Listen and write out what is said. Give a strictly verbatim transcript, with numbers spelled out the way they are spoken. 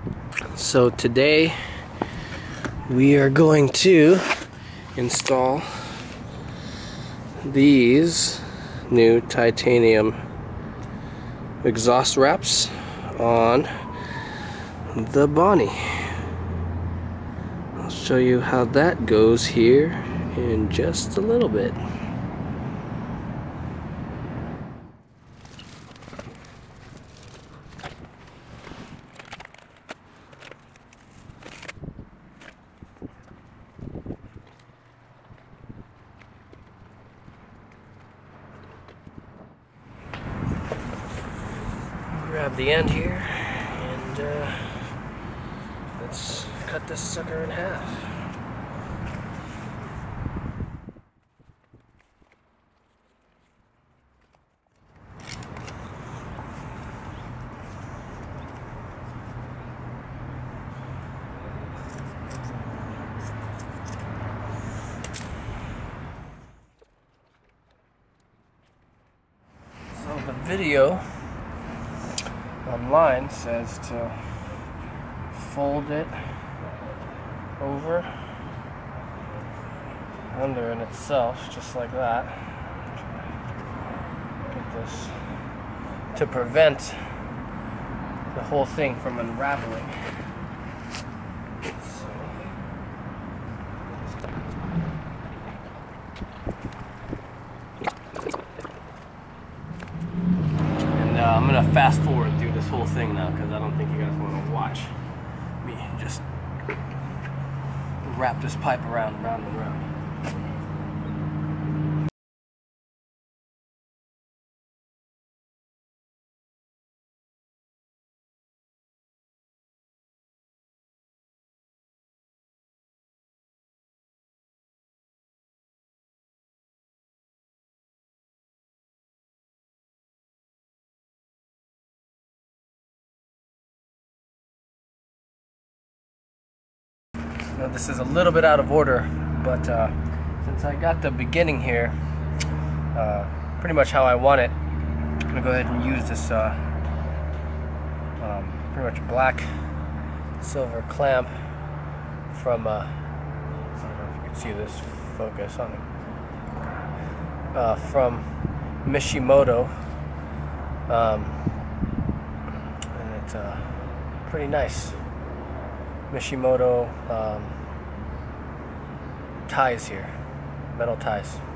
So today we are going to install these new titanium exhaust wraps on the Bonnie. I'll show you how that goes here in just a little bit. Grab the end here and uh, let's cut this sucker in half. So the video online says to fold it over under in itself, just like that. Get this to prevent the whole thing from unraveling. So, and uh, I'm gonna fast forward through this whole thing now because I don't think you guys want to watch me just wrap this pipe around, round and round. Now this is a little bit out of order, but uh, since I got the beginning here uh, pretty much how I want it, I'm going to go ahead and use this uh, um, pretty much black silver clamp from, uh, I don't know if you can see this focus on it, uh, from Mishimoto, um, and it's uh, pretty nice. Mishimoto um, ties here, metal ties.